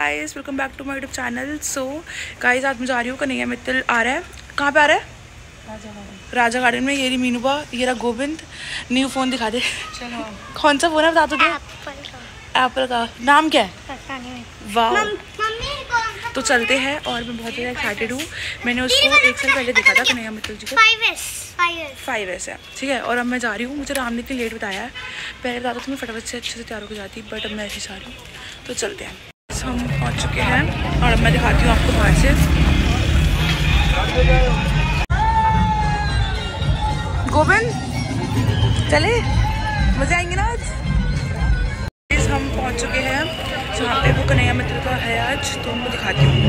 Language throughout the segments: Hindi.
Guys welcome back to my YouTube channel. So guys आज मैं जा रही हूँ कन्हैया मित्तल आ रहा है। कहाँ पे आ रहा है? राजा गार्डन में। ये रही मीनूबा, ये रहा गोविंद। न्यू फ़ोन दिखा दे। चलो कौन सा फ़ोन है बता दो। एप्पल का। नाम क्या है? वाह। तो चलते हैं और मैं बहुत ज़्यादा एक्साइटेड हूँ। मैंने उसको 1 साल पहले देखा था कन्हैया मित्तल जी को। 5S है, ठीक है। और अब मैं जा रही हूँ। मुझे राम ने इतनी लेट बताया है, पहले बताता तो मैं फटाफट से अच्छे से तैयार होकर जाती, बट अब मैं ऐसे जा रही हूँ। तो चलते हैं। हम पहुँच चुके हैं और अब मैं दिखाती हूँ आपको बाहर से। गोविंद चले, मज़े आएंगे ना आज। हम पहुँच चुके हैं जहाँ पे वो कन्हैया मित्तल का है आज, तो उनको दिखाती हूँ।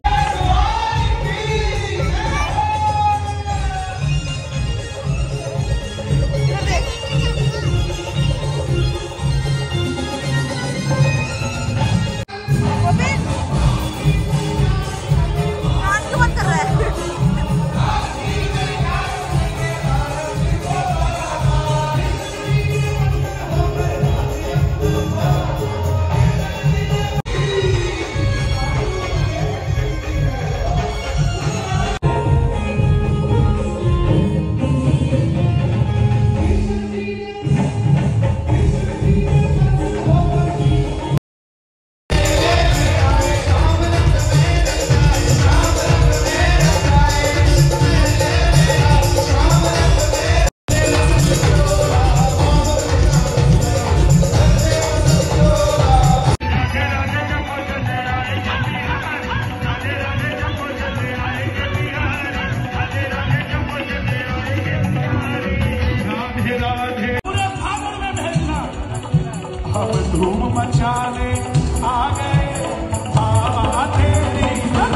धूम मचाने आ गए बाबा तेरी।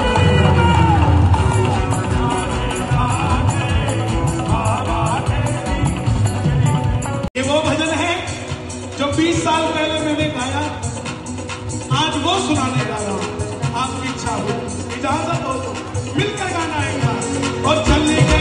ये वो भजन है जो 20 साल पहले मैंने गाया, आज वो सुनाने जा रहा हूँ। आपकी इच्छा हो, इजाजत हो तो मिलकर गाना है और चलने गए।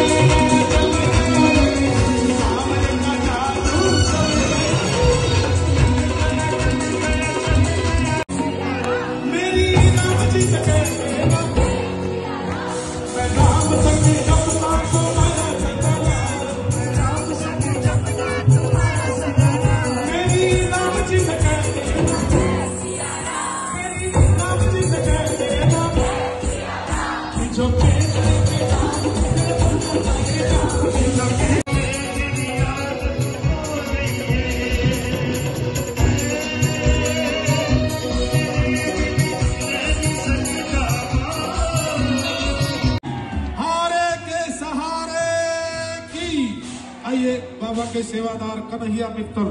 बाबा के सेवादार कन्हैया मित्तल।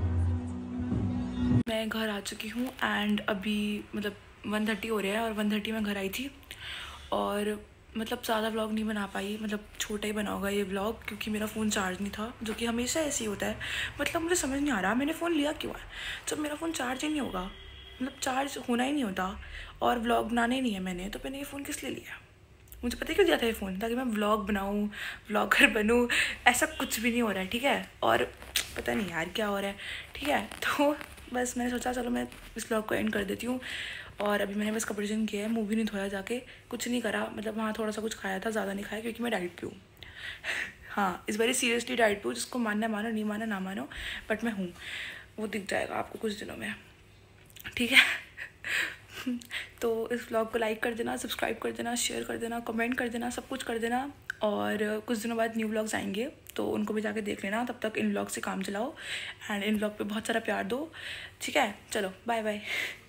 मैं घर आ चुकी हूँ एंड अभी मतलब 1:30 हो रहा है और 1:30 में घर आई थी। और मतलब ज़्यादा व्लॉग नहीं बना पाई, मतलब छोटा ही बना होगा ये व्लॉग, क्योंकि मेरा फ़ोन चार्ज नहीं था, जो कि हमेशा ऐसे ही होता है। मतलब मुझे समझ नहीं आ रहा मैंने फ़ोन लिया क्यों है जब मेरा फ़ोन चार्ज ही नहीं होगा, मतलब चार्ज होना ही नहीं होता और व्लॉग बनाने नहीं है मैंने, तो मैंने ये फ़ोन किस लिए लिया। मुझे पता है क्यों दिया था ये फ़ोन, ताकि मैं व्लॉग बनाऊँ, व्लॉगर बनूँ। ऐसा कुछ भी नहीं हो रहा है, ठीक है। और पता नहीं यार क्या हो रहा है, ठीक है। तो बस मैंने सोचा चलो मैं इस व्लॉग को एंड कर देती हूँ। और अभी मैंने बस कपड़े चेंज किया है, मुँह भी नहीं धोया, जाके कुछ नहीं करा। मतलब वहाँ थोड़ा सा कुछ खाया था, ज़्यादा नहीं खाया क्योंकि मैं डाइट पे हूँ। हाँ, इस बारी सीरियसली डाइट पे हूँ, जिसको मानना मानो, नहीं माना ना मानो, बट मैं हूँ। वो दिख जाएगा आपको कुछ दिनों में, ठीक है। तो इस व्लॉग को लाइक कर देना, सब्सक्राइब कर देना, शेयर कर देना, कमेंट कर देना, सब कुछ कर देना। और कुछ दिनों बाद न्यू व्लॉग्स आएंगे, तो उनको भी जाके देख लेना। तब तक इन व्लॉग से काम चलाओ एंड इन व्लॉग पे बहुत सारा प्यार दो, ठीक है। चलो बाय बाय।